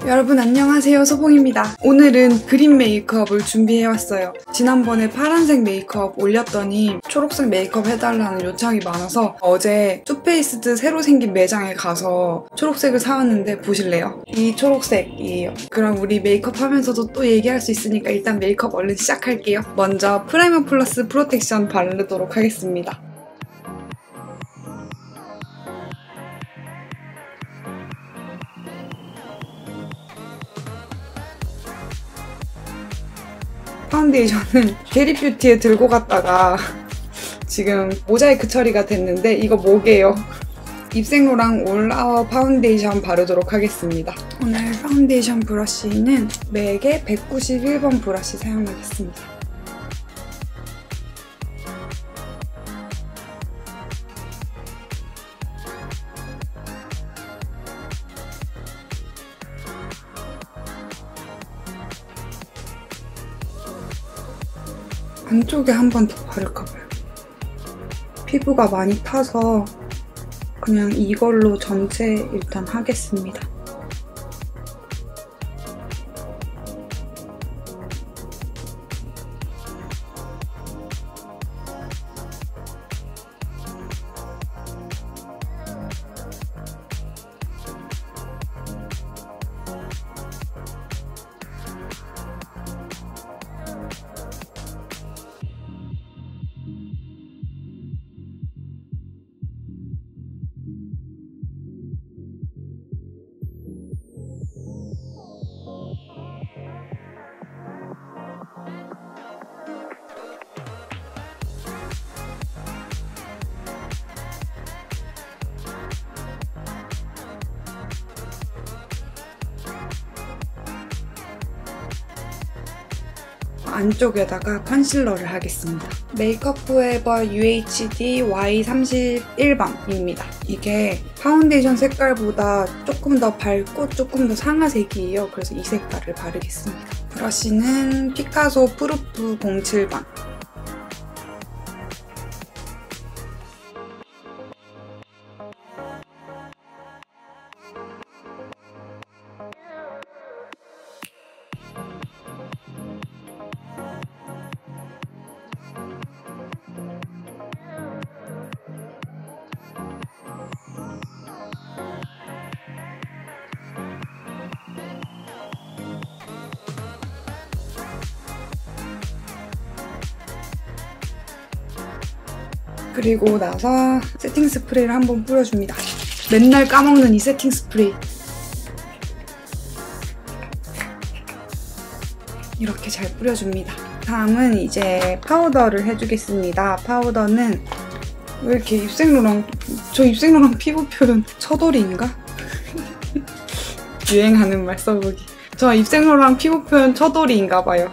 여러분 안녕하세요, 소봉입니다. 오늘은 그린 메이크업을 준비해왔어요. 지난번에 파란색 메이크업 올렸더니 초록색 메이크업 해달라는 요청이 많아서 어제 투페이스드 새로 생긴 매장에 가서 초록색을 사왔는데 보실래요? 이 초록색이에요. 그럼 우리 메이크업 하면서도 또 얘기할 수 있으니까 일단 메이크업 얼른 시작할게요. 먼저 프라이머 플러스 프로텍션 바르도록 하겠습니다. 파운데이션은 게리뷰티에 들고 갔다가 지금 모자이크 처리가 됐는데 이거 뭐게요? 입생로랑 올아워 파운데이션 바르도록 하겠습니다. 오늘 파운데이션 브러쉬는 맥의 191번 브러쉬 사용하겠습니다. 안쪽에 한 번 더 바를까봐요. 피부가 많이 타서 그냥 이걸로 전체 일단 하겠습니다. 안쪽에다가 컨실러를 하겠습니다. 메이크업 포에버 UHD Y31번입니다. 이게 파운데이션 색깔보다 조금 더 밝고 조금 더 상아색이에요. 그래서 이 색깔을 바르겠습니다. 브러쉬는 피카소 프루프 07번. 그리고 나서 세팅 스프레이를 한번 뿌려줍니다. 맨날 까먹는 이 세팅 스프레이. 이렇게 잘 뿌려줍니다. 다음은 이제 파우더를 해주겠습니다. 파우더는 왜 이렇게 입생로랑 피부 표현 처돌이인가? 유행하는 말 써보기. 저 입생로랑 피부 표현 처돌이인가봐요.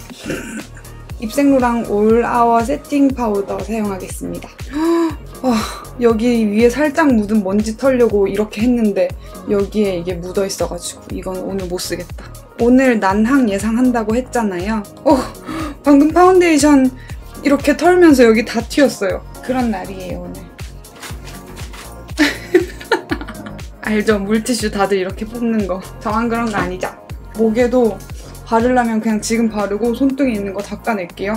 입생로랑 올아워 세팅 파우더 사용하겠습니다. 여기 위에 살짝 묻은 먼지 털려고 이렇게 했는데 여기에 이게 묻어 있어가지고 이건 오늘 못 쓰겠다. 오늘 난항 예상한다고 했잖아요. 방금 파운데이션 이렇게 털면서 여기 다 튀었어요. 그런 날이에요, 오늘. 알죠? 물티슈 다들 이렇게 뽑는 거. 저만 그런 거 아니죠? 목에도 바르려면 그냥 지금 바르고 손등에 있는 거 닦아낼게요.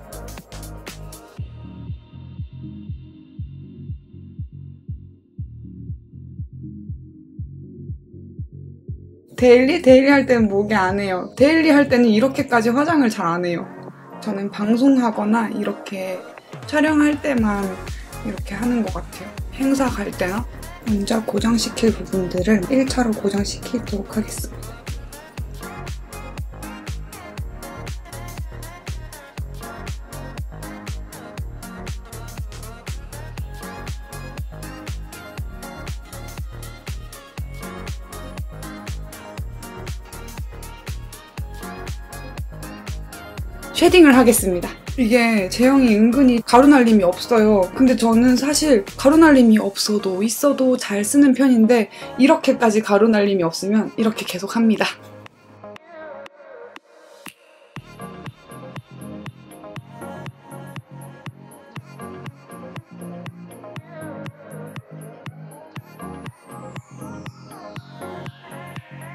데일리 할 때는 목에 안 해요. 데일리 할 때는 이렇게까지 화장을 잘 안 해요. 저는 방송하거나 이렇게 촬영할 때만 이렇게 하는 것 같아요. 행사 갈 때나. 먼저 고정시킬 부분들을 1차로 고정시키도록 하겠습니다. 쉐딩을 하겠습니다. 이게 제형이 은근히 가루날림이 없어요. 근데 저는 사실 가루날림이 있어도 잘 쓰는 편인데 이렇게까지 가루날림이 없으면 이렇게 계속 합니다.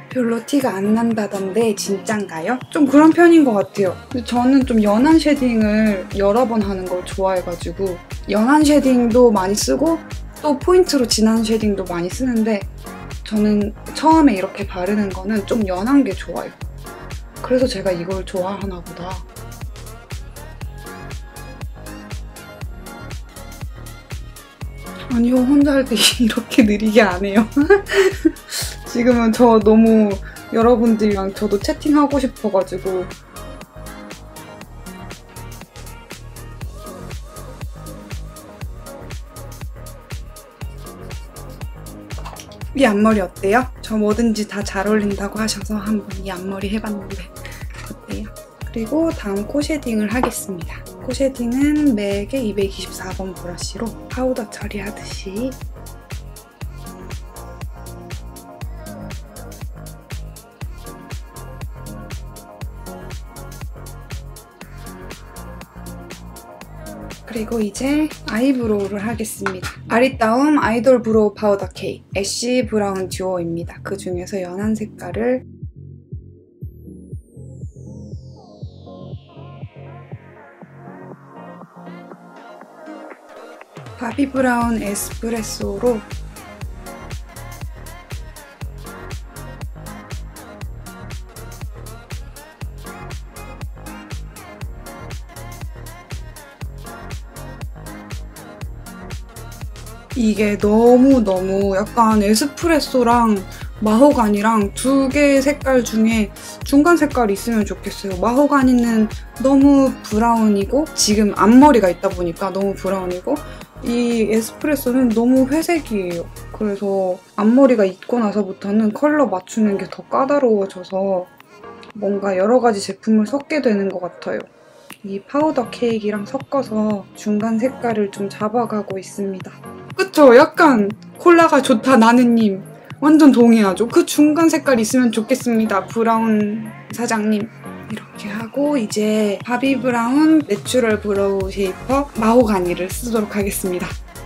별로 티가 안 난다던데 진짠가요? 좀 그런 편인 것 같아요. 근데 저는 좀 연한 쉐딩을 여러 번 하는 걸 좋아해가지고 연한 쉐딩도 많이 쓰고 또 포인트로 진한 쉐딩도 많이 쓰는데 저는 처음에 이렇게 바르는 거는 좀 연한 게 좋아요. 그래서 제가 이걸 좋아하나 보다. 아니요, 혼자 할 때 이렇게 느리게 안 해요. 지금은 저 너무 여러분들이랑 저도 채팅하고 싶어가지고. 이 앞머리 어때요? 저 뭐든지 다 잘 어울린다고 하셔서 한번 이 앞머리 해봤는데 어때요? 그리고 다음 코 쉐딩을 하겠습니다. 코 쉐딩은 맥의 224번 브러쉬로 파우더 처리하듯이 그리고 이제 아이브로우를 하겠습니다. 아리따움 아이돌 브로우 파우더 K 애쉬 브라운 듀오입니다. 그 중에서 연한 색깔을 바비 브라운 에스프레소로 이게 너무너무 약간 에스프레소랑 마호가니랑 두 개의 색깔 중에 중간 색깔이 있으면 좋겠어요. 마호가니는 너무 브라운이고 지금 앞머리가 있다 보니까 너무 브라운이고 이 에스프레소는 너무 회색이에요. 그래서 앞머리가 있고 나서부터는 컬러 맞추는 게 더 까다로워져서 뭔가 여러 가지 제품을 섞게 되는 것 같아요. 이 파우더 케이크랑 섞어서 중간 색깔을 좀 잡아가고 있습니다. 그쵸? 약간 콜라가 좋다 나는님 완전 동의하죠? 그 중간 색깔 있으면 좋겠습니다. 브라운 사장님. 이렇게 하고 이제 바비 브라운 내추럴 브로우 쉐이퍼 마호가니를 쓰도록 하겠습니다.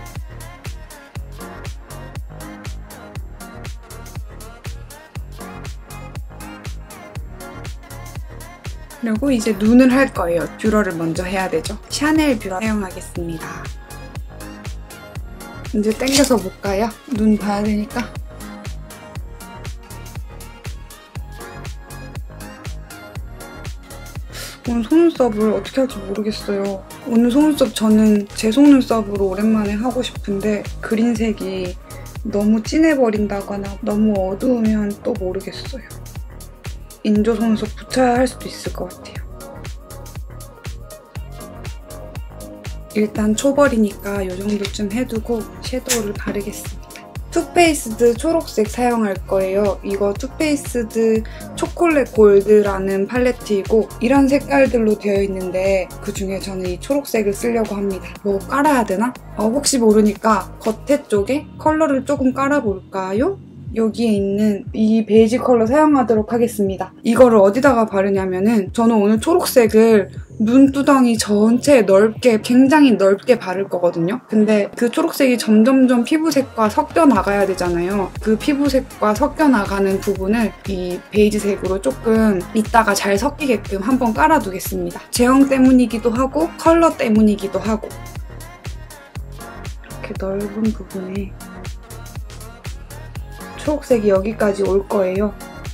그리고 이제 눈을 할 거예요. 뷰러를 먼저 해야 되죠. 샤넬 뷰러 사용하겠습니다. 이제 당겨서 볼까요? 눈 봐야 되니까. 오늘 속눈썹을 어떻게 할지 모르겠어요. 오늘 속눈썹 저는 제 속눈썹으로 오랜만에 하고 싶은데 그린색이 너무 진해버린다거나 너무 어두우면 또 모르겠어요. 인조 속눈썹 붙여야 할 수도 있을 것 같아요. 일단 초벌이니까 이 정도쯤 해두고 섀도우를 바르겠습니다. 투페이스드 초록색 사용할 거예요. 이거 투페이스드 초콜릿 골드라는 팔레트이고 이런 색깔들로 되어 있는데 그중에 저는 이 초록색을 쓰려고 합니다. 뭐 깔아야 되나? 혹시 모르니까 겉에 쪽에 컬러를 조금 깔아볼까요? 여기에 있는 이 베이지 컬러 사용하도록 하겠습니다. 이거를 어디다가 바르냐면은 저는 오늘 초록색을 눈두덩이 전체에 넓게, 굉장히 넓게 바를 거거든요. 근데 그 초록색이 점점점 피부색과 섞여 나가야 되잖아요. 그 피부색과 섞여 나가는 부분을 이 베이지색으로 조금 이따가 잘 섞이게끔 한번 깔아두겠습니다. 제형 때문이기도 하고 컬러 때문이기도 하고 이렇게 넓은 부분에 초록색이 여기까지 올 거예요.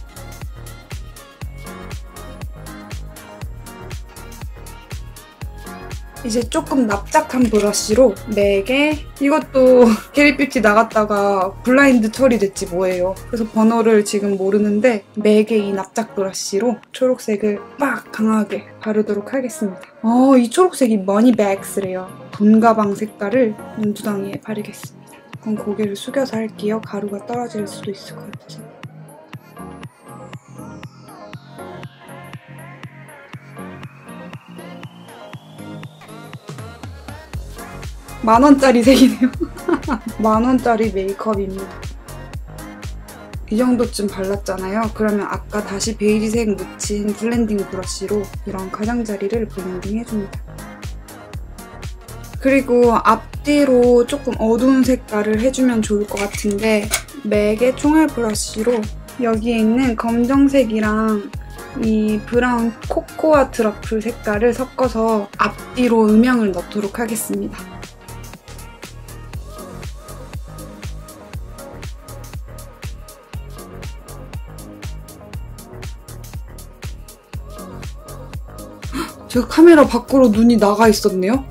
이제 조금 납작한 브러쉬로 맥에 이것도 게리뷰티 나갔다가 블라인드 처리됐지 뭐예요. 그래서 번호를 지금 모르는데 맥의 이 납작 브러쉬로 초록색을 막 강하게 바르도록 하겠습니다. 이 초록색이 머니백스래요. 돈 가방 색깔을 눈두덩이에 바르겠습니다. 그럼 고개를 숙여서 할게요. 가루가 떨어질 수도 있을 것 같아서. 만원짜리 색이네요. 만원짜리 메이크업입니다. 이 정도쯤 발랐잖아요. 그러면 아까 다시 베이지색 묻힌 블렌딩 브러쉬로 이런 가장자리를 블렌딩 해줍니다. 그리고 앞뒤로 조금 어두운 색깔을 해주면 좋을 것 같은데 맥의 총알 브러쉬로 여기에 있는 검정색이랑 이 브라운 코코아 트러플 색깔을 섞어서 앞뒤로 음영을 넣도록 하겠습니다. 제가 카메라 밖으로 눈이 나가 있었네요?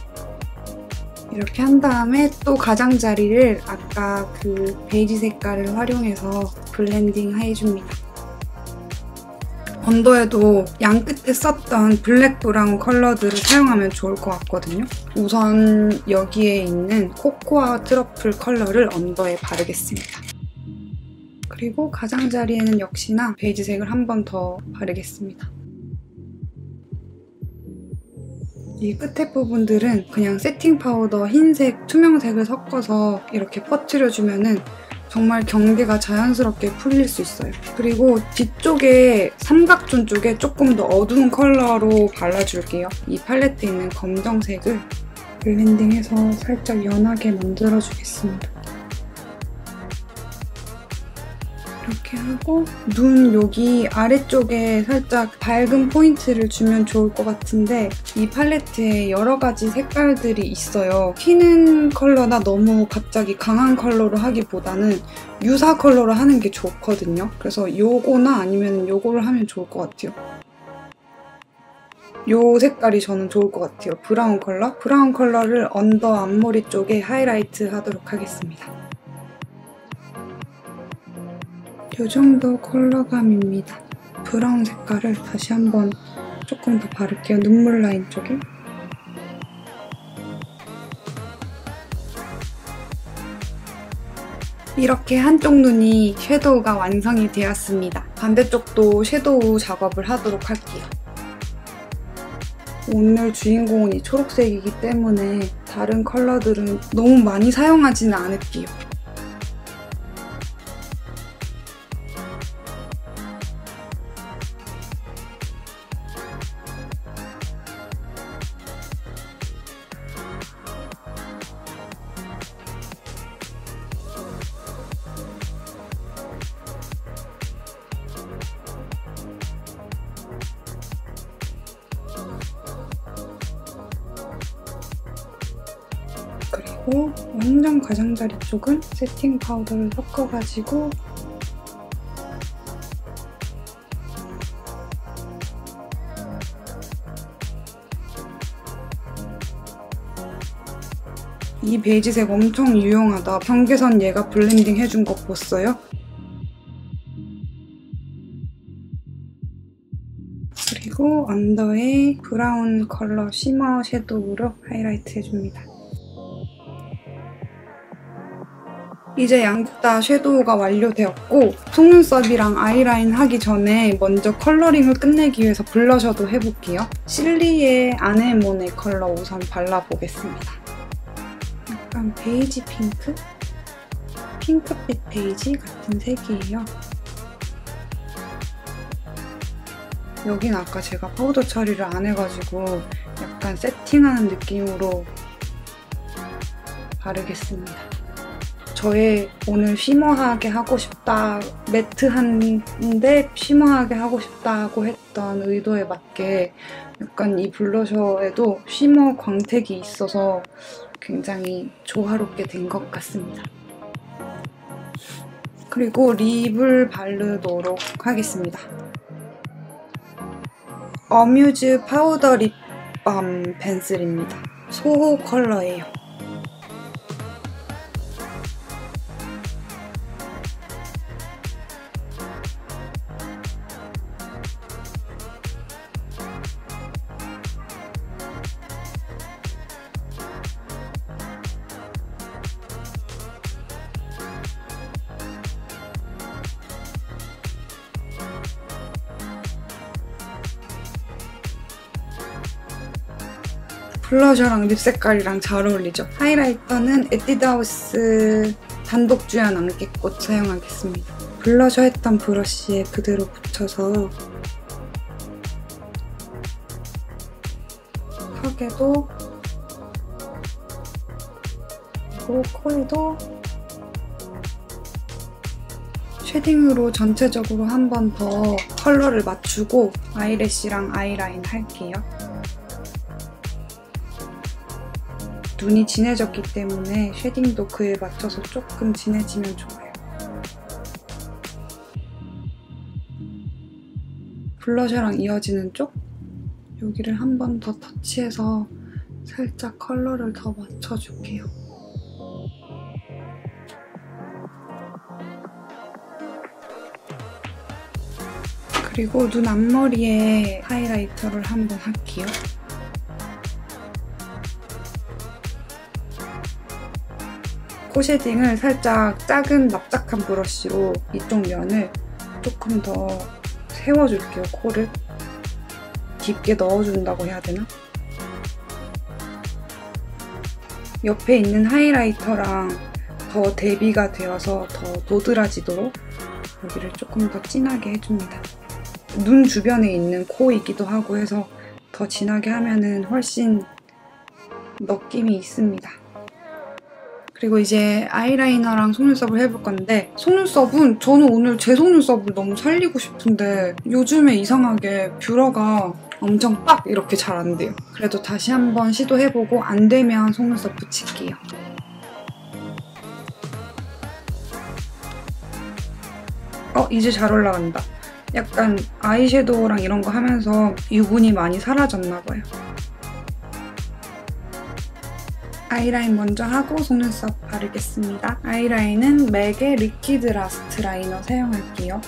이렇게 한 다음에 또 가장자리를 아까 그 베이지 색깔을 활용해서 블렌딩 해줍니다. 언더에도 양 끝에 썼던 블랙 브라운 컬러들을 사용하면 좋을 것 같거든요. 우선 여기에 있는 코코아 트러플 컬러를 언더에 바르겠습니다. 그리고 가장자리에는 역시나 베이지색을 한 번 더 바르겠습니다. 이 끝에 부분들은 그냥 세팅 파우더 흰색, 투명색을 섞어서 이렇게 퍼뜨려주면은 정말 경계가 자연스럽게 풀릴 수 있어요. 그리고 뒤쪽에 삼각존 쪽에 조금 더 어두운 컬러로 발라줄게요. 이 팔레트에 있는 검정색을 블렌딩해서 살짝 연하게 만들어주겠습니다. 이렇게 하고 눈 여기 아래쪽에 살짝 밝은 포인트를 주면 좋을 것 같은데 이 팔레트에 여러 가지 색깔들이 있어요. 튀는 컬러나 너무 갑자기 강한 컬러로 하기보다는 유사 컬러로 하는 게 좋거든요. 그래서 요거나 아니면 요거를 하면 좋을 것 같아요. 요 색깔이 저는 좋을 것 같아요. 브라운 컬러? 브라운 컬러를 언더 앞머리 쪽에 하이라이트 하도록 하겠습니다. 이 정도 컬러감입니다. 브라운 색깔을 다시 한번 조금 더 바를게요. 눈물 라인 쪽에. 이렇게 한쪽 눈이 섀도우가 완성이 되었습니다. 반대쪽도 섀도우 작업을 하도록 할게요. 오늘 주인공은 이 초록색이기 때문에 다른 컬러들은 너무 많이 사용하지는 않을게요. 그리고 완전 가장자리 쪽은 세팅 파우더를 섞어가지고 이 베이지색 엄청 유용하다. 경계선 얘가 블렌딩 해준 거 봤어요? 그리고 언더에 브라운 컬러 쉬머 섀도우로 하이라이트 해줍니다. 이제 양쪽 다 섀도우가 완료되었고 속눈썹이랑 아이라인 하기 전에 먼저 컬러링을 끝내기 위해서 블러셔도 해볼게요. 실리의 아네모네 컬러 우선 발라보겠습니다. 약간 베이지 핑크? 핑크빛 베이지 같은 색이에요. 여긴 아까 제가 파우더 처리를 안 해가지고 약간 세팅하는 느낌으로 바르겠습니다. 저의 오늘 쉬머하게 하고 싶다, 매트한데 쉬머하게 하고 싶다고 했던 의도에 맞게 약간 이 블러셔에도 쉬머 광택이 있어서 굉장히 조화롭게 된 것 같습니다. 그리고 립을 바르도록 하겠습니다. 어뮤즈 파우더 립밤 펜슬입니다. 소호 컬러예요. 블러셔랑 립 색깔이랑 잘 어울리죠? 하이라이터는 에뛰드하우스 단독 주연 안개꽃 사용하겠습니다. 블러셔 했던 브러쉬에 그대로 붙여서 턱에도 그리고 코에도 쉐딩으로 전체적으로 한 번 더 컬러를 맞추고 아이래쉬랑 아이라인 할게요. 눈이 진해졌기 때문에 쉐딩도 그에 맞춰서 조금 진해지면 좋아요. 블러셔랑 이어지는 쪽 여기를 한 번 더 터치해서 살짝 컬러를 더 맞춰줄게요. 그리고 눈 앞머리에 하이라이터를 한번 할게요. 코 쉐딩을 살짝 작은 납작한 브러쉬로 이쪽 면을 조금 더 세워줄게요. 코를 깊게 넣어준다고 해야 되나? 옆에 있는 하이라이터랑 더 대비가 되어서 더 도드라지도록 여기를 조금 더 진하게 해줍니다. 눈 주변에 있는 코이기도 하고 해서 더 진하게 하면은 훨씬 느낌이 있습니다. 그리고 이제 아이라이너랑 속눈썹을 해볼 건데, 속눈썹은 저는 오늘 제 속눈썹을 너무 살리고 싶은데 요즘에 이상하게 뷰러가 엄청 빡 이렇게 잘 안 돼요. 그래도 다시 한번 시도해보고 안 되면 속눈썹 붙일게요. 이제 잘 올라간다. 약간 아이섀도우랑 이런 거 하면서 유분이 많이 사라졌나봐요. 아이라인 먼저 하고 속눈썹 바르겠습니다. 아이라인은 맥의 리퀴드 라스트 라이너 사용할게요.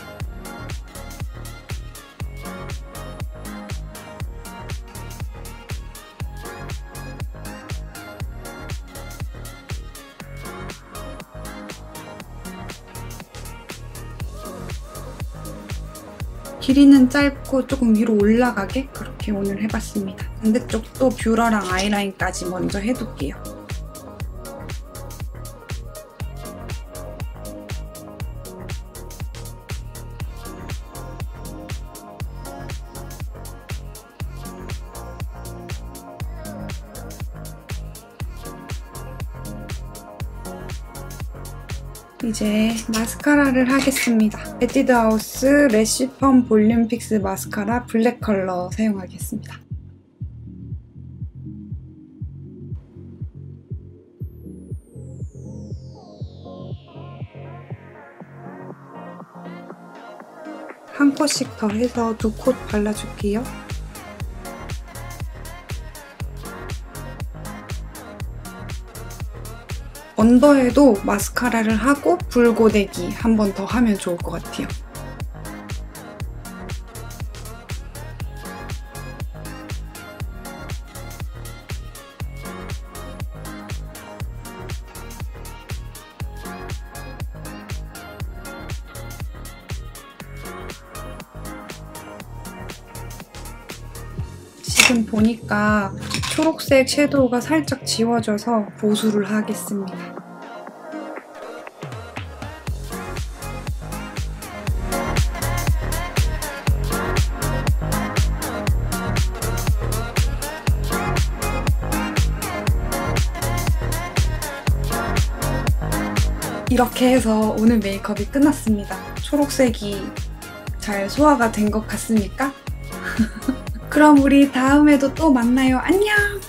길이는 짧고 조금 위로 올라가게 그렇게 오늘 해봤습니다. 반대쪽도 뷰러랑 아이라인까지 먼저 해둘게요. 이제 마스카라를 하겠습니다. 에뛰드 하우스 래쉬 펌 볼륨 픽스 마스카라 블랙 컬러 사용하겠습니다. 한 컷씩 더 해서 2콧 발라줄게요. 언더에도 마스카라를 하고 붉고데기 한 번 더 하면 좋을 것 같아요. 지금 보니까 초록색 섀도우가 살짝 지워져서 보수를 하겠습니다. 이렇게 해서 오늘 메이크업이 끝났습니다. 초록색이 잘 소화가 된 것 같습니까? 그럼 우리 다음에도 또 만나요. 안녕!